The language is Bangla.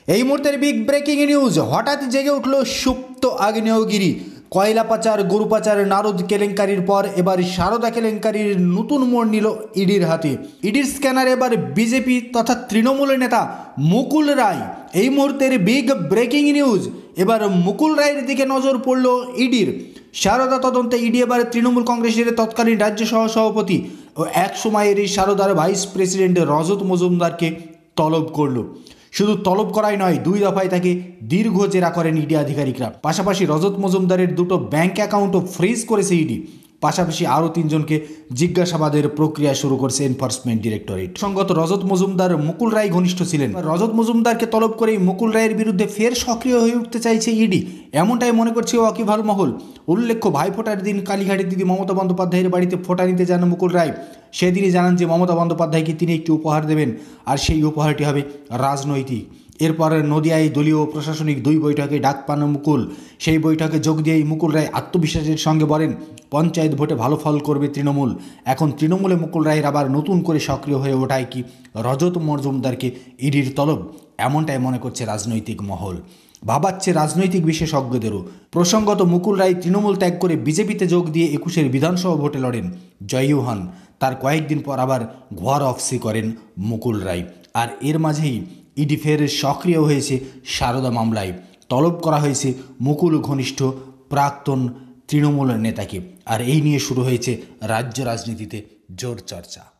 এই মুহূর্তের বিগ ব্রেকিং নিউজ, হঠাৎ জেগে উঠল সুপ্ত আগ্নেয়গিরি। কয়লা পাচার, গরু পাচার, নারদ কেলেঙ্কারির পর এবার সারদা কেলেঙ্কারির নতুন মোড় নিল ইডির হাতে। ইডির স্ক্যানার এবার বিজেপি তথা তৃণমূলের নেতা মুকুল রায়। এই মুহূর্তের বিগ ব্রেকিং নিউজ, এবার মুকুল রায়ের দিকে নজর পড়ল ইডির। সারদা তদন্তে ইডি এবার তৃণমূল কংগ্রেসের তৎকালীন রাজ্য সহসভাপতি ও এক সময়ের এই সারদার ভাইস প্রেসিডেন্ট রজত মজুমদারকে তলব করল। শুধু তলব করাই নয়, 2 দফায় তাকে দীর্ঘ জেরা করেন ইডি আধিকারিকরা। পাশাপাশি রজত মজুমদারের 2টো ব্যাংক অ্যাকাউন্টও ফ্রিজ করেছে ইডি। পাশাপাশি আরও 3 জনকে জিজ্ঞাসাবাদের প্রক্রিয়া শুরু করছে এনফোর্সমেন্ট ডিরেক্টরেট। সঙ্গত রজত মজুমদার মুকুল রায় ঘনিষ্ঠ ছিলেন। রজত মজুমদারকে তলব করেই মুকুল রায়ের বিরুদ্ধে ফের সক্রিয় হয়ে উঠতে চাইছে ইডি, এমনটাই মনে করছে ওয়াকিবহাল মহল। উল্লেখ্য, ভাইফোঁটার দিন কালীঘাটের দিদি মমতা বন্দ্যোপাধ্যায়ের বাড়িতে ফোঁটা নিতে যান মুকুল রায়। সেদিনই জানান যে মমতা বন্দ্যোপাধ্যায়কে তিনি একটি উপহার দেবেন, আর সেই উপহারটি হবে রাজনৈতিক। এরপর নদিয়ায় দলীয় ও প্রশাসনিক 2 বৈঠকে ডাক পান মুকুল। সেই বৈঠকে যোগ দিয়েই মুকুল রায় আত্মবিশ্বাসের সঙ্গে বলেন, পঞ্চায়েত ভোটে ভালো ফল করবে তৃণমূল। এখন তৃণমূলে মুকুল রায়ের আবার নতুন করে সক্রিয় হয়ে ওঠায় কি রজত মজুমদারকে ইডির তলব, এমনটাই মনে করছে রাজনৈতিক মহল, ভাবাচ্ছে রাজনৈতিক বিশেষজ্ঞদেরও। প্রসঙ্গত, মুকুল রায় তৃণমূল ত্যাগ করে বিজেপিতে যোগ দিয়ে 21-এর বিধানসভা ভোটে লড়েন, জয়ীও হন। তার কয়েকদিন পর আবার ঘর অফসি করেন মুকুল রায়। আর এর মাঝেই ইডি ফের সক্রিয় হয়েছে সারদা মামলায়। তলব করা হয়েছে মুকুল ঘনিষ্ঠ প্রাক্তন তৃণমূল নেতাকে। আর এই নিয়ে শুরু হয়েছে রাজ্য রাজনীতিতে জোর চর্চা।